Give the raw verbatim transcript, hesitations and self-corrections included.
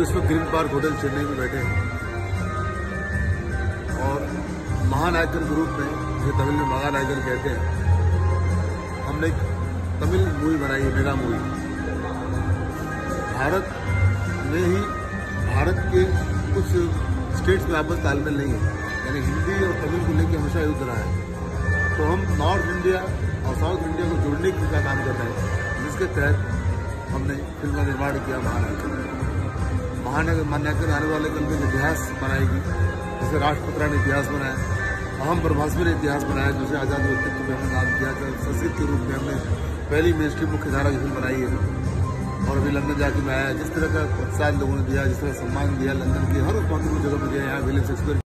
इस वक्त green park hotel Chennai में बैठे हैं और महानायकन ग्रुप में, जो तमिल में महानायकन कहते हैं, हमने एक तमिल मूवी बनाई है, मेगा मूवी। भारत में ही भारत के कुछ स्टेट्स में आपस तालमेल नहीं है, यानी हिंदी और तमिल को लेकर हमेशा युद्ध रहा है। तो हम नॉर्थ इंडिया और साउथ इंडिया को जोड़ने का काम कर रहे हैं, जिसके तहत हमने फिल्म का निर्माण किया महानायकन। महानगर महानायकन आने वाले कल में इतिहास बनाएगी, जैसे राष्ट्रपिता ने इतिहास बनाया, अहम ब्रह्मास्त्र ने इतिहास बनाया, जिसे आज़ाद व्यक्तित्व में हमने नाम दिया था। संस्कृत के रूप में हमने पहली मेन स्ट्रीम मुख्य धारा की फिल्म बनाई है और अभी लंदन जाके मैं आया। जिस तरह का प्रोत्साहन लोगों ने दिया, जिस तरह सम्मान दिया लंदन की हर उस महत्वपूर्ण जगह पर दिया, यहाँ विलियम शेक्सपियर